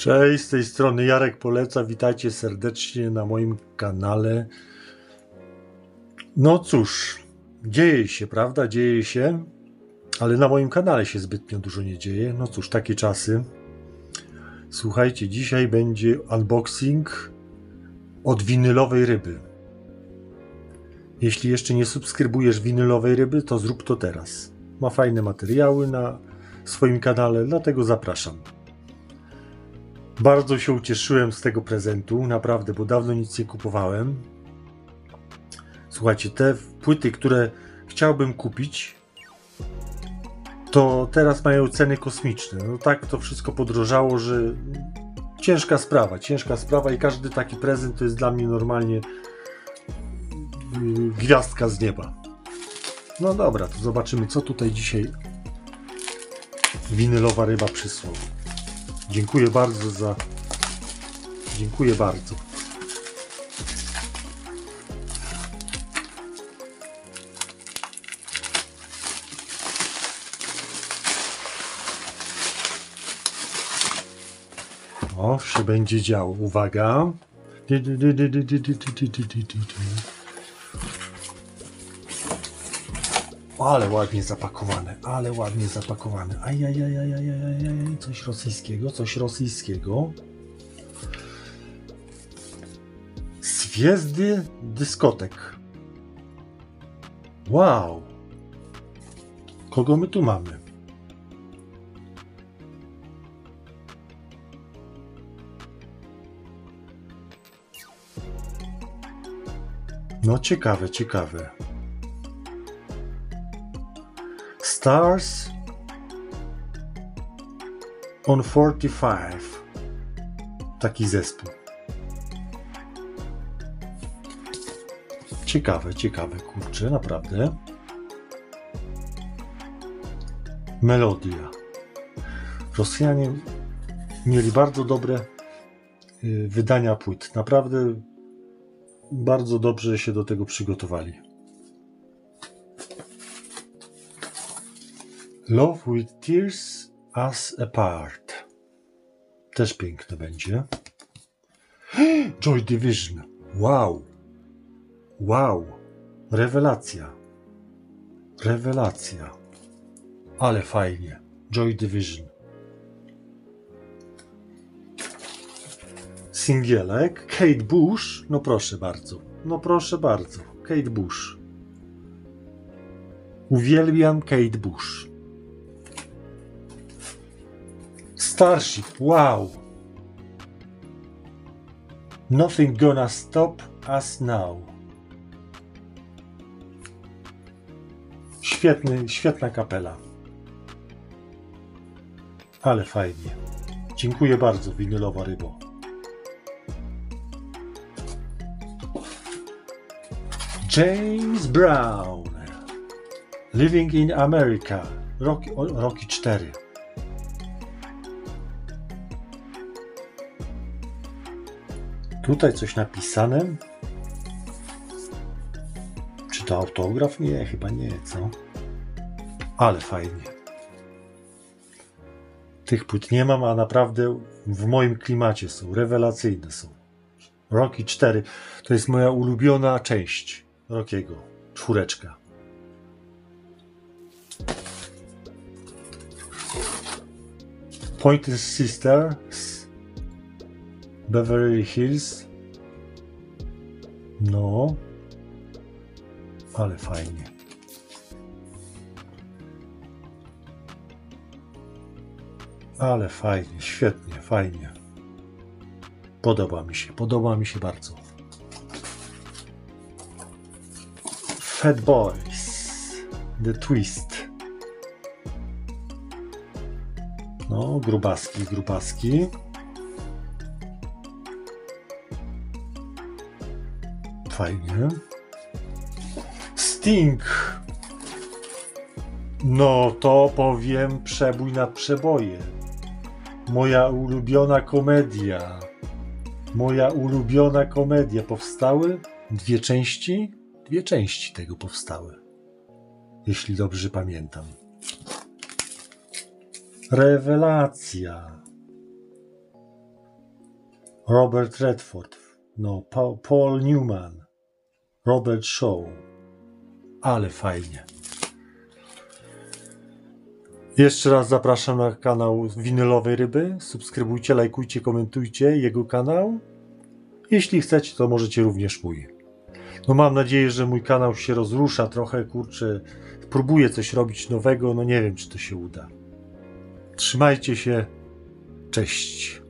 Cześć, z tej strony Jarek Poleca, witajcie serdecznie na moim kanale. No cóż, dzieje się, prawda? Dzieje się, ale na moim kanale się zbytnio dużo nie dzieje. No cóż, takie czasy. Słuchajcie, dzisiaj będzie unboxing od winylowej ryby. Jeśli jeszcze nie subskrybujesz winylowej ryby, to zrób to teraz. Ma fajne materiały na swoim kanale, dlatego zapraszam. Bardzo się ucieszyłem z tego prezentu, naprawdę, bo dawno nic nie kupowałem. Słuchajcie, te płyty, które chciałbym kupić, to teraz mają ceny kosmiczne. No tak to wszystko podrożało, że ciężka sprawa i każdy taki prezent to jest dla mnie normalnie gwiazdka z nieba. No dobra, to zobaczymy, co tutaj dzisiaj winylowa ryba przysłała. Dziękuję bardzo Dziękuję bardzo. O, się będzie działo. Uwaga. Ale ładnie zapakowane, Ajajajajajajajaj, coś rosyjskiego. Zwiezdy dyskotek. Wow. Kogo my tu mamy? No ciekawe. Stars on 45. Taki zespół. Ciekawe, kurczę, naprawdę. Melodia. Rosjanie mieli bardzo dobre wydania płyt. Naprawdę bardzo dobrze się do tego przygotowali. Love with Tears Us Apart. Też piękne będzie. Joy Division. Wow. Rewelacja. Ale fajnie. Joy Division. Singielek. Kate Bush. No proszę bardzo. Kate Bush. Uwielbiam Kate Bush. Starship. Wow. Nothing gonna stop us now. Świetna kapela. Ale fajnie. Dziękuję bardzo, winylowa rybo. James Brown. Living in America. Rocky 4. Tutaj coś napisane. Czy to autograf? Nie, chyba nie, co? Ale fajnie. Tych płyt nie mam, a naprawdę w moim klimacie są. Rewelacyjne są. Rocky 4 to jest moja ulubiona część Rockiego. 4. Pointer Sisters. Beverly Hills. No. Ale fajnie. Świetnie, fajnie. Podoba mi się bardzo. Fat Boys. The Twist. No, grubaski. Fajnie. Sting. No to powiem, przebój nad przebojem. Moja ulubiona komedia. Powstały 2 części? 2 części tego powstały. Jeśli dobrze pamiętam. Rewelacja. Robert Redford, no, Paul Newman, Robert Shaw, ale fajnie. Jeszcze raz zapraszam na kanał Winylowej Ryby. Subskrybujcie, lajkujcie, komentujcie jego kanał. Jeśli chcecie, to możecie również mój. No mam nadzieję, że mój kanał się rozrusza trochę, kurczę. Próbuję coś robić nowego, no nie wiem, czy to się uda. Trzymajcie się. Cześć.